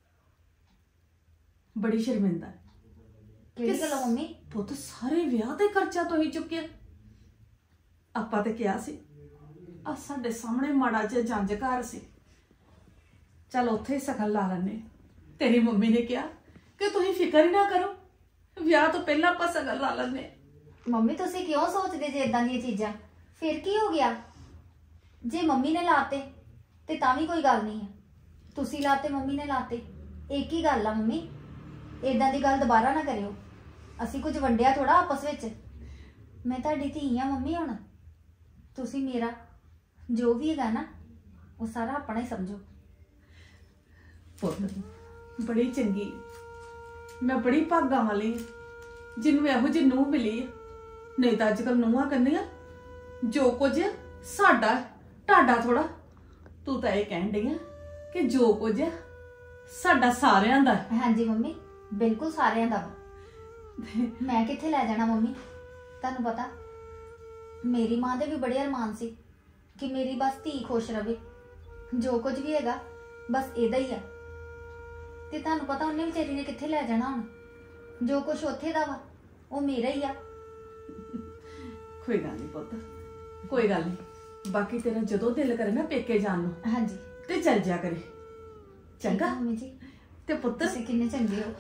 ਬੜੀ ਸ਼ਰਮਿੰਦਾ। ਕਿਹੜੀ ਗੱਲ ਮੰਮੀ? ਪੁੱਤ ਸਾਰੇ ਵਿਆਹ ਤੇ ਖਰਚਾ ਤੋਂ ਹੀ ਚੁੱਕਿਆ। ਆਪਾਂ ਤੇ ਕਿਹਾ ਸੀ ਆ ਸਾਡੇ ਸਾਹਮਣੇ ਮਾੜਾ ਜਿਹਾ ਜੰਜ ਘਰ ਸੀ, ਚਲ ਉੱਥੇ ਹੀ ਸਗਨ ਲਾ ਲੈਣੇ। ਤੇਰੀ ਮੰਮੀ ਨੇ ਕਿਹਾ ਕਿ ਤੁਸੀਂ ਫਿਕਰ ਹੀ ਨਾ ਕਰੋ, ਵਿਆਹ ਤੋਂ ਪਹਿਲਾਂ ਆਪਾਂ ਸਗਨ ਲਾ ਲੈਣੇ। ਮੰਮੀ ਤੁਸੀਂ ਕਿਉਂ ਸੋਚਦੇ ਜੇ ਇਦਾਂ ਦੀਆਂ ਚੀਜ਼ਾਂ? ਫਿਰ ਕੀ ਹੋ ਗਿਆ? ਜੇ ਮੰਮੀ ਨੇ ਲਾਤੇ ਤੇ ਤਾਂ ਵੀ ਕੋਈ ਗੱਲ ਨਹੀਂ ਹੈ, ਤੁਸੀਂ ਲਾਤੇ ਮੰਮੀ ਨੇ ਲਾਤੇ, ਇੱਕ ਹੀ ਗੱਲ ਆ ਮੰਮੀ। ਇਦਾਂ ਦੀ ਗੱਲ ਦੁਬਾਰਾ ਨਾ ਕਰਿਓ। ਅਸੀਂ ਕੁਝ ਵੰਡਿਆ ਥੋੜਾ ਆਪਸ ਵਿੱਚ। ਮੈਂ ਤੁਹਾਡੀ ਧੀ ਆ ਮੰਮੀ। ਹੁਣ ਤੁਸੀਂ ਮੇਰਾ ਜੋ ਵੀ ਹੈਗਾ ਨਾ ਉਹ ਸਾਰਾ ਆਪਣਾ ਹੀ ਸਮਝੋ। ਪੁੱਤ ਬੜੀ ਚੰਗੀ, ਮੈਂ ਬੜੀ ਭਾਗਾਂ ਵਾਲੀ ਜਿਹਨੂੰ ਇਹੋ ਜਿਹੀ ਨੂੰਹ ਮਿਲੀ ਹੈ। ਨਹੀਂ ਤਾਂ ਅੱਜ ਕੱਲ ਨੂੰਹਾਂ ਕਹਿੰਦੀਆਂ ਜੋ ਕੁਝ ਸਾਡਾ ਤੁਹਾਡਾ ਥੋੜਾ। ਤੂੰ ਤਾਂ ਇਹ ਕਹਿਣ ਡਈ ਆ ਕਿ ਜੋ ਕੁਝ ਸਾਡਾ ਸਾਰਿਆਂ ਦਾ। ਹਾਂਜੀ ਮੰਮੀ, ਬਿਲਕੁਲ ਸਾਰਿਆਂ ਦਾ ਵਾ। ਮੈਂ ਕਿੱਥੇ ਲੈ ਜਾਣਾ ਮੰਮੀ? ਤੁਹਾਨੂੰ ਪਤਾ ਮੇਰੀ ਮਾਂ ਦੇ ਵੀ ਬੜੇ ਅਰਮਾਨ ਸੀ ਕਿ ਮੇਰੀ ਬਸ ਧੀ ਖੁਸ਼ ਰਵੇ। ਜੋ ਕੁਝ ਵੀ ਹੈਗਾ ਬਸ ਇਹਦਾ ਹੀ ਆ। ਤੇ ਤੁਹਾਨੂੰ ਪਤਾ ਉਹਨੇ ਵਿਚਾਰੀ ਨੇ ਕਿੱਥੇ ਲੈ ਜਾਣਾ ਹੁਣ? ਜੋ ਕੁਝ ਉੱਥੇ ਦਾ ਵਾ ਉਹ ਮੇਰਾ ਹੀ ਆ। ਕੋਈ ਗੱਲ ਨਹੀਂ ਪੁੱਤ, ਕੋਈ ਗੱਲ ਨਹੀਂ। ਬਾਕੀ ਤੇਰਾ ਜਦੋਂ ਦਿਲ ਕਰੇ ਨਾ ਪੇਕੇ ਜਾਣ ਨੂੰ ਹਾਂਜੀ ਤੇ ਚੱਲ ਜਾ ਕਰੇ, ਚੰਗਾ ਮੰਮੀ ਜੀ? ਤੇ ਪੁੱਤ ਤੁਸੀਂ ਕਿੰਨੇ ਚੰਗੇ ਹੋ।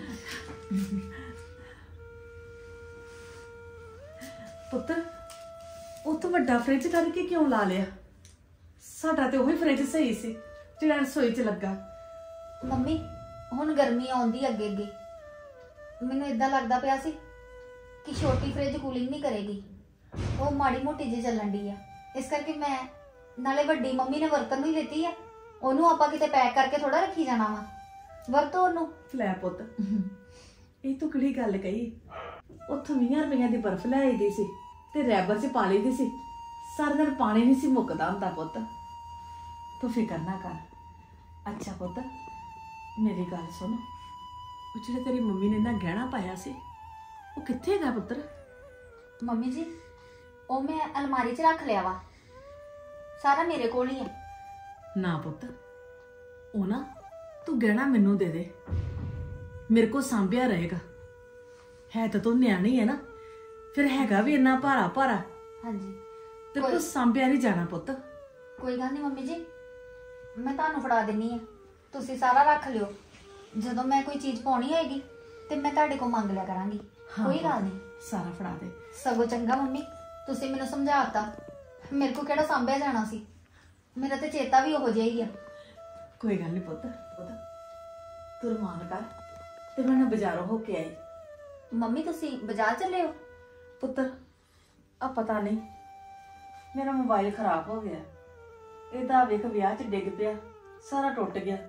ਪੁੱਤ ਉਹ ਤਾਂ ਵੱਡਾ ਫ੍ਰਿਜ ਕਰਕੇ ਕਿਉਂ ਲਾ ਲਿਆ? ਸਾਡਾ ਤੇ ਉਹੀ ਫ੍ਰਿਜ ਸਹੀ ਸੀ ਜਿਹੜਾ ਰਸੋਈ 'ਚ ਲੱਗਾ। ਮੰਮੀ ਹੁਣ ਗਰਮੀ ਆਉਂਦੀ ਅੱਗੇ ਅੱਗੇ, ਮੈਨੂੰ ਇਦਾਂ ਲੱਗਦਾ ਪਿਆ ਸੀ ਕਿ ਛੋਟੀ ਫ੍ਰਿਜ ਕੂਲਿੰਗ ਨਹੀਂ ਕਰੇਗੀ, ਉਹ ਮਾੜੀ ਮੋਟੀ ਜਿਹੀ ਚੱਲਣ ਦੀ ਆ। ਇਸ ਕਰਕੇ ਮੈਂ ਨਾਲੇ ਵੱਡੀ ਮੰਮੀ ਨੇ ਵਰਤਨ ਨੂੰ ਹੀ ਦਿੱਤੀ ਆ, ਉਹਨੂੰ ਆਪਾਂ ਕਿਤੇ ਪੈਕ ਕਰਕੇ ਥੋੜਾ ਰੱਖੀ ਜਾਣਾ ਵਾ। ਵਰਤੋ ਉਹਨੂੰ। ਲੈ ਪੁੱਤ ਇਹ ਤੂੰ ਕਿਹੜੀ ਗੱਲ ਕਹੀ? ਉੱਥੋਂ 20 ਰੁਪਈਆਂ ਦੀ ਬਰਫ਼ ਲੈ ਆਈ ਦੀ ਸੀ ਤੇ ਰੈਬਰ 'ਚ ਪਾ ਲਈ ਦੀ ਸੀ। ਸਾਰਾ ਦਿਨ ਪਾਣੀ ਨਹੀਂ ਸੀ ਮੁੱਕਦਾ ਹੁੰਦਾ ਪੁੱਤ, ਤੂੰ ਫਿਕਰ ਨਾ ਕਰ। ਅੱਛਾ ਪੁੱਤ ਮੇਰੀ ਗੱਲ ਸੁਣ, ਉਹ ਜਿਹੜਾ ਤੇਰੀ ਮੰਮੀ ਨੇ ਨਾ ਗਹਿਣਾ ਪਾਇਆ ਸੀ ਉਹ ਕਿੱਥੇ ਹੈਗਾ ਪੁੱਤਰ? ਮੰਮੀ ਜੀ ਉਹ ਮੈਂ ਅਲਮਾਰੀ 'ਚ ਰੱਖ ਲਿਆ ਵਾ, ਸਾਰਾ ਮੇਰੇ ਕੋਲ ਹੀ ਆ। ਨਾ ਪੁੱਤ ਉਹ ਨਾ ਤੂੰ ਗਹਿਣਾ ਮੈਨੂੰ ਦੇ ਦੇ, ਮੇਰੇ ਕੋਲ ਸਾਂਭਿਆ ਰਹੇਗਾ। ਹੈ ਤਾਂ ਤੂੰ ਨਿਆਣੀ ਹੈ ਨਾ, ਫਿਰ ਹੈਗਾ ਵੀ ਇੰਨਾ ਭਾਰਾ ਭਾਰਾ। ਹਾਂਜੀ ਤੇ ਤੂੰ ਸਾਂਭਿਆ ਨਹੀਂ ਜਾਣਾ ਪੁੱਤ। ਕੋਈ ਗੱਲ ਨਹੀਂ ਮੰਮੀ ਜੀ, ਮੈਂ ਤੁਹਾਨੂੰ ਫੜਾ ਦਿੰਨੀ ਆ, ਤੁਸੀਂ ਸਾਰਾ ਰੱਖ ਲਿਓ। ਜਦੋਂ ਮੈਂ ਕੋਈ ਚੀਜ਼ ਪਾਉਣੀ ਹੋਏਗੀ ਤੇ ਮੈਂ ਤੁਹਾਡੇ ਕੋਲ ਮੰਗ ਲਿਆ ਕਰਾਂਗੀ। ਕੋਈ ਗੱਲ ਨਹੀਂ, ਸਾਰਾ ਫੜਾ ਦੇ। ਸਗੋਂ ਚੰਗਾ ਮੰਮੀ ਤੁਸੀਂ ਮੈਨੂੰ ਸਮਝਾਤਾ, ਮੇਰੇ ਕੋ ਕਿਹੜਾ ਸਾਂਭਿਆ ਜਾਣਾ ਸੀ। ਮੇਰਾ ਤੇ ਚੇਤਾ ਵੀ ਉਹੋ ਜਿਹਾ ਹੀ ਆ। ਕੋਈ ਗੱਲ ਨਹੀਂ ਪੁੱਤ, ਤੂੰ ਰਮਾਨ ਕਰ ਤੇ ਮੈਂ ਬਾਜ਼ਾਰੋਂ ਹੋ ਕੇ ਆਈ। ਮੰਮੀ ਤੁਸੀਂ ਬਾਜ਼ਾਰ ਚੱਲੇ ਹੋ? ਪੁੱਤਰ ਆ ਪਤਾ ਨਹੀਂ ਮੇਰਾ ਮੋਬਾਈਲ ਖਰਾਬ ਹੋ ਗਿਆ, ਇਹਦਾ ਵੇਖ ਵਿਆਹ 'ਚ ਡਿੱਗ ਪਿਆ, ਸਾਰਾ ਟੁੱਟ ਗਿਆ।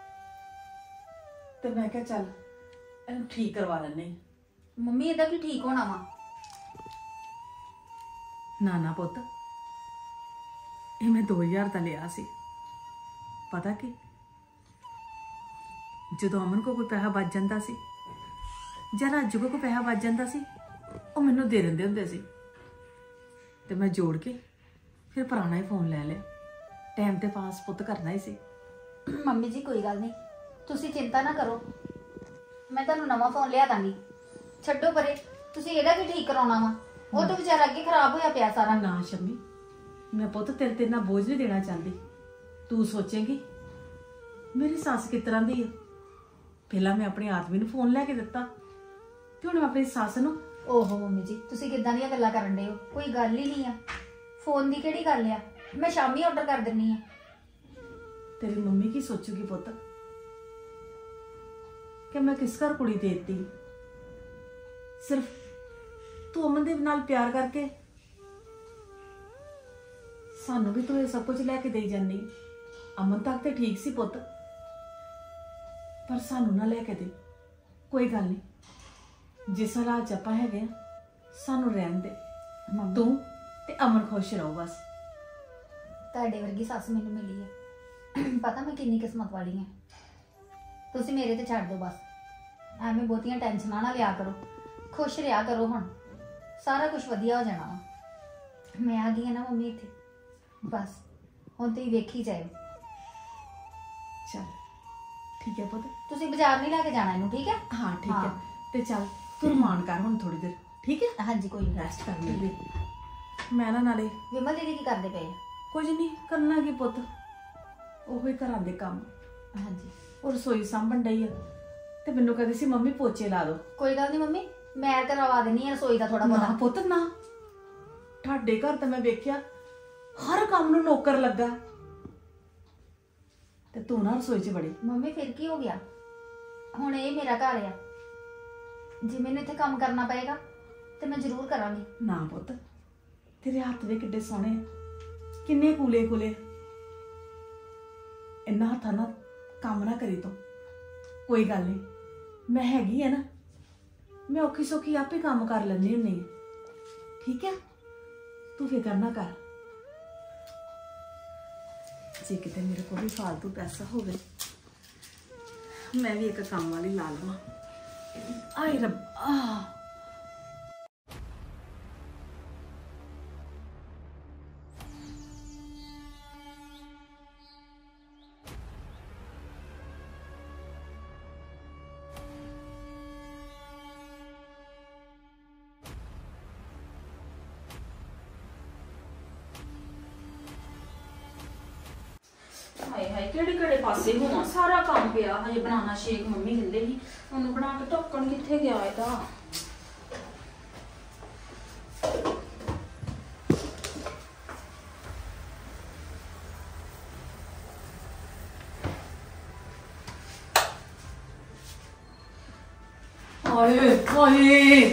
ਤੇ ਮੈਂ ਕਿਹਾ ਚੱਲ ਇਹਨੂੰ ਠੀਕ ਕਰਵਾ ਲੈਣੇ। ਮੰਮੀ ਇਹਦਾ ਕੀ ਠੀਕ ਹੋਣਾ ਵਾ? ਨਾ ਨਾ ਪੁੱਤ ਇਹ ਮੈਂ 2000 ਦਾ ਲਿਆ ਸੀ। ਪਤਾ ਕੀ ਜਦੋਂ ਅਮਨ ਕੋ ਕੋਈ ਪੈਸਾ ਬਚ ਜਾਂਦਾ ਸੀ ਜਾਂ ਰਾਜੂ ਕੋ ਕੋਈ ਪੈਸਾ ਬਚ ਜਾਂਦਾ ਸੀ ਉਹ ਮੈਨੂੰ ਦੇ ਦਿੰਦੇ ਹੁੰਦੇ ਸੀ, ਤੇ ਮੈਂ ਜੋੜ ਕੇ ਫਿਰ ਪੁਰਾਣਾ ਹੀ ਫੋਨ ਲੈ ਲਿਆ। ਟਾਈਮ ਤੇ ਪਾਸ ਪੁੱਤ ਕਰਨਾ ਹੀ ਸੀ। ਮੰਮੀ ਜੀ ਕੋਈ ਗੱਲ ਨਹੀਂ, ਤੁਸੀਂ ਚਿੰਤਾ ਨਾ ਕਰੋ, ਮੈਂ ਤੁਹਾਨੂੰ ਨਵਾਂ ਫੋਨ ਲਿਆ ਦਾਂਗੀ। ਛੱਡੋ ਪਰੇ, ਤੁਸੀਂ ਇਹਦਾ ਕੀ ਠੀਕ ਕਰਾਉਣਾ ਵਾ? ਉਹ ਤਾਂ ਵਿਚਾਰਾ ਅੱਗੇ ਖਰਾਬ ਹੋਇਆ ਪਿਆ ਸਾਰਾ। ਨਾ ਸ਼ਮੀ ਮੈਂ ਪੁੱਤ ਤੇਰੇ ਤੇ ਨਾ ਬੋਝ ਨਹੀਂ ਦੇਣਾ ਚਾਹੁੰਦੀ। ਤੂੰ ਸੋਚੇਂਗੀ ਮੇਰੀ ਸੱਸ ਕਿਸ ਤਰ੍ਹਾਂ ਦੀ ਆ। ਪਹਿਲਾਂ ਮੈਂ ਆਪਣੇ ਆਦਮੀ ਨੂੰ ਫੋਨ ਲੈ ਕੇ ਦਿੱਤਾ ਤੇ ਹੁਣ ਮੈਂ ਆਪਣੀ ਸੱਸ ਨੂੰ। ਓਹੋ ਮੰਮੀ ਜੀ, ਤੁਸੀਂ ਕਿੱਦਾਂ ਦੀਆਂ ਗੱਲਾਂ ਕਰਨ ਡਏ ਹੋ? ਕੋਈ ਗੱਲ ਹੀ ਨਹੀਂ ਆ। ਫੋਨ ਦੀ ਕਿਹੜੀ ਗੱਲ ਆ? ਮੈਂ ਸ਼ਾਮੀ ਆਰਡਰ ਕਰ ਦਿੰਨੀ ਆ। ਤੇਰੀ ਮੰਮੀ ਕੀ ਸੋਚੂਗੀ ਪੁੱਤ ਕਿ ਮੈਂ ਕਿਸ ਘਰ ਕੁੜੀ ਦੇ ਦਿੱਤੀ? ਸਿਰਫ ਤੂੰ ਅਮਨ ਦੇ ਨਾਲ ਪਿਆਰ ਕਰਕੇ ਸਾਨੂੰ ਵੀ ਤੂੰ ਇਹ ਸਭ ਕੁਝ ਲੈ ਕੇ ਦੇਈ ਜਾਂਦੀ। ਅਮਨ ਤੱਕ ਤੇ ਠੀਕ ਸੀ ਪੁੱਤ, ਪਰ ਸਾਨੂੰ ਨਾ ਲੈ ਕੇ ਦੇ। ਕੋਈ ਗੱਲ ਨਹੀਂ, ਜਿਸ ਹਾਲਾਤ 'ਚ ਆਪਾਂ ਹੈਗੇ ਆ ਸਾਨੂੰ ਰਹਿਣ ਦੇ। ਤੂੰ ਤੇ ਅਮਨ ਖੁਸ਼ ਰਹੋ ਬਸ। ਤੁਹਾਡੇ ਵਰਗੀ ਸੱਸ ਮੈਨੂੰ ਮਿਲੀ ਹੈ। ਪਤਾ ਮੈਂ ਕਿੰਨੀ ਕਿਸਮਤ ਵਾਲੀ ਹਾਂ। ਤੁਸੀਂ ਮੇਰੇ ਤੇ ਛੱਡ ਦਿਓ ਬਸ। ਐਵੇਂ ਬਹੁਤੀਆਂ ਟੈਨਸ਼ਨਾਂ ਨਾ ਲਿਆ ਕਰੋ। ਖੁਸ਼ ਰਿਹਾ ਕਰੋ। ਹੁਣ ਸਾਰਾ ਕੁਝ ਵਧੀਆ ਹੋ ਜਾਣਾ ਵਾ। ਮੈਂ ਆ ਗਈ ਹਾਂ ਨਾ ਮੰਮੀ ਇੱਥੇ, ਬਸ ਹੁਣ ਤੁਸੀਂ ਵੇਖੀ ਜਾਇਓ। ਚੱਲ ਠੀਕ ਹੈ ਪੁੱਤ। ਤੁਸੀਂ ਬਾਜ਼ਾਰ ਨਹੀਂ ਲੈ ਕੇ ਜਾਣਾ ਇਹਨੂੰ, ਠੀਕ ਹੈ? ਹਾਂ ਠੀਕ ਹੈ। ਹਾਂ। ਤੇ ਚੱਲ ਤੂੰ ਰਮਾਨ ਕਰ ਹੁਣ ਥੋੜੀ ਦੇਰ, ਠੀਕ ਹੈ? ਹਾਂਜੀ ਕੋਈ ਨਹੀਂ। ਰੈਸਟ ਕਰ ਲੈ। ਮੈਂ ਨਾ ਨਾਲੇ ਵਿਮਲ ਦੀਦੀ ਕੀ ਕਰਦੇ ਪਏ ਆ? ਕੁਝ ਨਹੀਂ ਕਰਨਾ ਕੀ ਪੁੱਤ, ਉਹੀ ਘਰਾਂ ਦੇ ਕੰਮ। ਹਾਂਜੀ ਉਹ ਰਸੋਈ ਸਾਂਭਣ ਡਈ ਆ ਤੇ ਮੈਨੂੰ ਕਹਿੰਦੀ ਸੀ ਮੰਮੀ ਪੋਚੇ ਲਾ ਦੋ। ਕੋਈ ਗੱਲ ਨਹੀਂ ਮੰਮੀ, ਮੈਂ ਕਰਵਾ ਦਿੰਨੀ ਆ ਰਸੋਈ ਦਾ ਥੋੜਾ ਨਾ ਬਹੁਤਾ। ਪੁੱਤ ਨਾ, ਤੁਹਾਡੇ ਘਰ ਤਾਂ ਮੈਂ ਵੇਖਿਆ ਹਰ ਕੰਮ ਨੂੰ ਨੌਕਰ ਲੱਗਾ ਤੇ ਤੂੰ ਨਾ ਰਸੋਈ 'ਚ ਬੜੀ। ਮੰਮੀ ਫਿਰ ਕੀ ਹੋ ਗਿਆ? ਹੁਣ ਇਹ ਮੇਰਾ ਘਰ ਆ। ਜੇ ਮੈਨੂੰ ਇੱਥੇ ਕੰਮ ਕਰਨਾ ਪਏਗਾ ਤੇ ਮੈਂ ਜ਼ਰੂਰ ਕਰਾਂਗੀ। ਨਾ ਪੁੱਤ, ਤੇਰੇ ਹੱਥ ਦੇ ਕਿੱਡੇ ਸੋਹਣੇ ਆ, ਕਿੰਨੇ ਕੂਲੇ ਕੂਲੇ। ਇੰਨਾ ਹੱਥਾਂ ਨਾਲ ਕੰਮ ਨਾ ਕਰੀ ਤੂੰ। ਕੋਈ ਗੱਲ ਨਹੀਂ, ਮੈਂ ਹੈਗੀ ਆ ਨਾ, ਮੈਂ ਔਖੀ ਸੌਖੀ ਆਪੇ ਕੰਮ ਕਰ ਲੈਂਦੀ ਹੁੰਦੀ ਆ, ਠੀਕ ਹੈ? ਤੂੰ ਫਿਕਰ ਨਾ ਕਰ। ਜੇ ਕਿਤੇ ਮੇਰੇ ਕੋਲ ਵੀ ਫਾਲਤੂ ਪੈਸਾ ਹੋਵੇ ਮੈਂ ਵੀ ਇੱਕ ਕੰਮ ਵਾਲੀ ਲਾ ਲਵਾਂ। ਆਏ ਰੱਬਾ। ਹਾਏ ਹਾਏ, ਕਿਹੜੇ ਕਿਹੜੇ ਪਾਸੇ ਹੋਵਾਂ? ਸਾਰਾ ਕੰਮ ਪਿਆ ਹਜੇ। ਬਣਾਉਣਾ ਸ਼ੇਕ ਮੰਮੀ ਕਹਿੰਦੇ ਸੀ, ਉਹਨੂੰ ਬਣਾ ਕੇ ਢੱਕਣ ਕਿੱਥੇ ਗਿਆ ਇਹਦਾ? ਹਾਏ ਹਾਏ।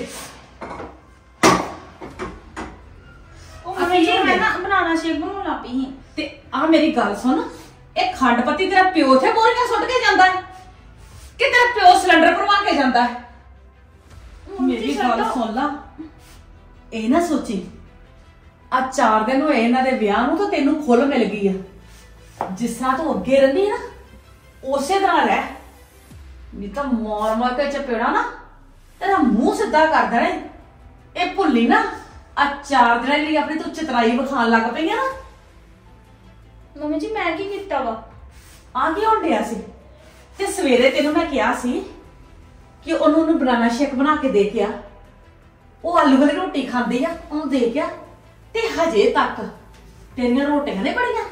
ਉਹ ਮੰਮੀ ਜੀ ਮੈਂ ਨਾ ਬਣਾਉਣਾ ਸ਼ੇਕ ਬਣਾਉਣ ਲੱਗ ਪਈ ਸੀ। ਤੇ ਆ ਮੇਰੀ ਗੱਲ ਸੁਣ, ਇਹ ਖੰਡਪਤੀ ਤੇਰਾ ਪਿਓ ਥੇ ਬੋਰੀਆਂ ਸੁੱਟ ਕੇ ਜਾਂਦਾ ਹੈ ਕਿ ਤੇਰਾ ਪਿਓ ਸਿਲੰਡਰ ਭਰਵਾ ਕੇ ਜਾਂਦਾ ਹੈ? ਮੇਰੀ ਗੱਲ ਸੁਣ ਲਾ, ਇਹ ਨਾ ਸੋਚੀ ਆ 4 ਦਿਨ ਹੋਏ ਇਹਨਾਂ ਦੇ ਵਿਆਹ ਨੂੰ ਤਾਂ ਤੈਨੂੰ ਖੁੱਲ ਮਿਲ ਗਈ ਆ। ਜਿਸ ਤਰ੍ਹਾਂ ਤੂੰ ਅੱਗੇ ਰਹਿੰਦੀ ਨਾ ਉਸੇ ਤਰ੍ਹਾਂ ਰਹਿ, ਨਹੀਂ ਤਾਂ ਮਾਰ ਮਾਰ ਕੇ ਚਪੇੜਾ ਨਾ ਤੇਰਾ ਮੂੰਹ ਸਿੱਧਾ ਕਰ ਦੇਣਾ। ਇਹ ਭੁੱਲੀ ਨਾ ਆ 4 ਦਿਨਾਂ ਲਈ ਆਪਣੀ ਤੂੰ ਚਤਰਾਈ ਵਿਖਾਣ ਲੱਗ ਪਈ ਆ ਨਾ। ਮੰਮੀ ਜੀ ਮੈਂ ਕੀ ਕੀਤਾ ਵਾ? ਆ ਕੀ ਹੋਣ ਡਿਆ ਸੀ? ਤੇ ਸਵੇਰੇ ਤੈਨੂੰ ਮੈਂ ਕਿਹਾ ਸੀ ਕਿ ਉਹਨੂੰ ਬਨਾਨਾ ਸ਼ੇਕ ਬਣਾ ਕੇ ਦੇ ਕੇ ਆ। ਉਹ ਆਲੂ ਵਾਲੀ ਰੋਟੀ ਖਾਂਦੀ ਆ, ਉਹਨੂੰ ਦੇ ਕੇ ਆ। ਤੇ ਹਜੇ ਤੱਕ ਤੇਰੀਆਂ ਰੋਟੀਆਂ ਨੇ ਬਣੀਆਂ?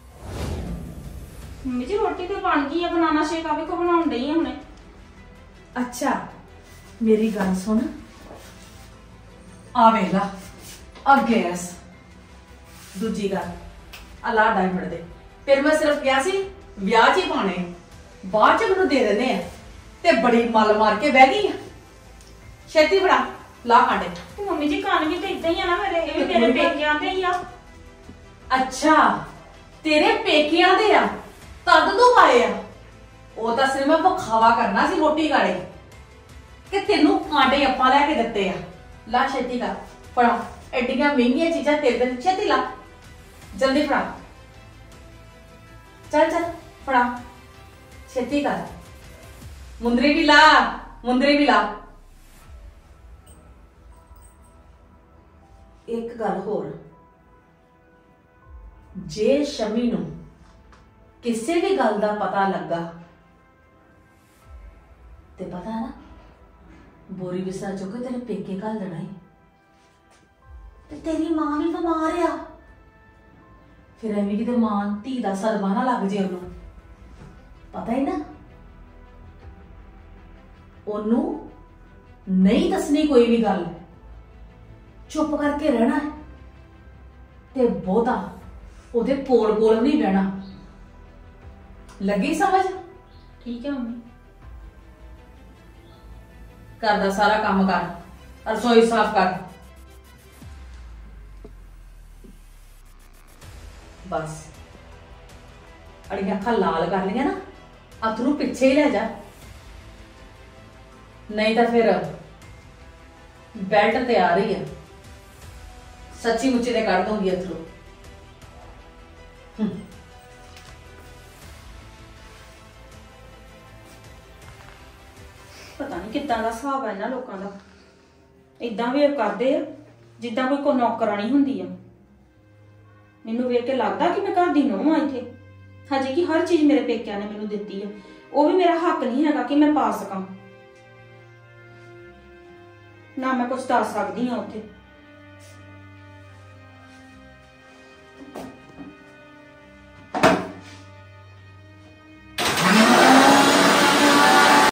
ਮੰਮੀ ਜੀ ਰੋਟੀ ਤੇ ਬਣ ਗਈ ਆ, ਬਣਾਉਣਾ ਸ਼ੇਕ ਆਵੇ ਕੋ ਬਣਾਉਣ ਡਈ ਆ ਹੁਣੇ। ਅੱਛਾ ਮੇਰੀ ਗੱਲ ਸੁਣ, ਆ ਵੇਖ ਲਾ ਆ ਗੈਸ। ਦੂਜੀ ਗੱਲ ਆ ਲਾ ਡਾਇਮੰਡ ਦੇ। ਫਿਰ ਮੈਂ ਸਿਰਫ ਕਿਹਾ ਸੀ ਵਿਆਹ 'ਚ ਹੀ ਪਾਣੇ, ਬਾਅਦ 'ਚ ਮੈਨੂੰ ਦੇ ਦਿੰਦੇ ਆ ਤੇ ਬੜੀ ਮੱਲ ਮਾਰ ਕੇ ਬਹਿ ਗਈ ਆ। ਛੇਤੀ ਫੜਾ ਲਾ ਕਾਂਡੇ। ਤੇ ਮੰਮੀ ਜੀ ਕੰਨ ਵੀ ਤੇ ਇਦਾਂ ਹੀ ਆ ਨਾ ਮੇਰੇ, ਇਹ ਵੀ ਤੇਰੇ ਪੇਕਿਆਂ ਤੇ ਹੀ ਆ। ਅੱਛਾ ਤੇਰੇ ਪੇਕਿਆਂ ਦੇ ਆ, ਤਦ ਤੂੰ ਪਾਏ ਆ? ਉਹ ਤਾਂ ਸਿਰ ਮੈਂ ਵਿਖਾਵਾ ਕਰਨਾ ਸੀ ਰੋਟੀ ਗਾੜੇ ਕਿ ਤੈਨੂੰ ਕਾਂਡੇ ਆਪਾਂ ਲੈ ਕੇ ਦਿੱਤੇ ਆ। ਲਾ ਛੇਤੀ ਕਰ, ਫੜਾ। ਐਡੀਆਂ ਮਹਿੰਗੀਆਂ ਚੀਜ਼ਾਂ ਤੇਰੇ ਦਿਨ, ਛੇਤੀ ਲਾ, ਜਲਦੀ ਫੜਾ। ਚੱਲ ਚੱਲ ਫੜਾ, ਛੇਤੀ ਕਰ। ਮੁੰਦਰੀ ਵੀ ਲਾ, ਮੁੰਦਰੀ ਵੀ ਲਾ। ਇੱਕ ਗੱਲ ਹੋਰ, ਜੇ ਸ਼ਮੀ ਨੂੰ ਕਿਸੇ ਵੀ ਗੱਲ ਦਾ ਪਤਾ ਲੱਗਾ ਤੇ ਪਤਾ ਨਾ ਬੋਰੀ ਵਿਸਾ ਚੁੱਕ ਕੇ ਤੇਰੇ ਪੇਕੇ ਘੱਲ ਦੇਣਾ ਈ। ਤੇ ਤੇਰੀ ਮਾਂ ਵੀ ਬਿਮਾਰ ਆ, ਫਿਰ ਐਵੇਂ ਕਿਤੇ ਮਾਂ ਧੀ ਦਾ ਸਦਮਾ ਨਾ ਲੱਗ ਜੇ ਉਹਨੂੰ। ਪਤਾ ਹੀ ਨਾ ਉਹਨੂੰ ਨਹੀਂ ਦੱਸਣੀ ਕੋਈ ਵੀ ਗੱਲ, ਚੁੱਪ ਕਰਕੇ ਰਹਿਣਾ ਹੈ ਤੇ ਬਹੁਤਾ ਉਹਦੇ ਕੋਲ ਨਹੀਂ ਬਹਿਣਾ। ਲੱਗੀ ਸਮਝ? ਠੀਕ ਹੈ ਮੰਮੀ। ਘਰ ਦਾ ਸਾਰਾ ਕੰਮ ਕਰ, ਰਸੋਈ ਸਾਫ਼ ਕਰ। ਬਸ ਅੜੀਆਂ ਅੱਖਾਂ ਲਾਲ ਕਰ ਲਈਆਂ ਨਾ, ਅਥਰੂ ਪਿੱਛੇ ਹੀ ਲੈ ਜਾ, ਨਹੀਂ ਤਾਂ ਫਿਰ ਬੈਲਟ ਤਿਆਰ ਹੀ ਆ, ਸੱਚੀ ਮੁੱਚੀ ਦੇ ਕੱਢ ਦੂੰਗੀ ਅਥਰੂ। ਪਤਾ ਨਹੀਂ ਕਿੱਦਾਂ ਦਾ ਹਿਸਾਬ ਹੈ ਇਹਨਾਂ ਲੋਕਾਂ ਦਾ। ਇਦਾਂ ਵੀ ਕਰਦੇ ਆ ਜਿੱਦਾਂ ਕੋਈ ਨੌਕਰਾਣੀ ਹੁੰਦੀ ਆ। ਮੈਨੂੰ ਵੇਖ ਕੇ ਲੱਗਦਾ ਕਿ ਮੈਂ ਘਰ ਦੀ ਨੂੰਹ ਆ ਇੱਥੇ। ਹਜੇ ਕਿ ਹਰ ਚੀਜ਼ ਮੇਰੇ ਪੇਕਿਆਂ ਨੇ ਮੈਨੂੰ ਦਿੱਤੀ ਆ, ਉਹ ਵੀ ਮੇਰਾ ਹੱਕ ਨਹੀਂ ਹੈਗਾ ਕਿ ਮੈਂ ਪਾ ਸਕਾਂ। ਨਾ ਮੈਂ ਕੁਝ ਦੱਸ ਸਕਦੀ ਆ ਉੱਥੇ।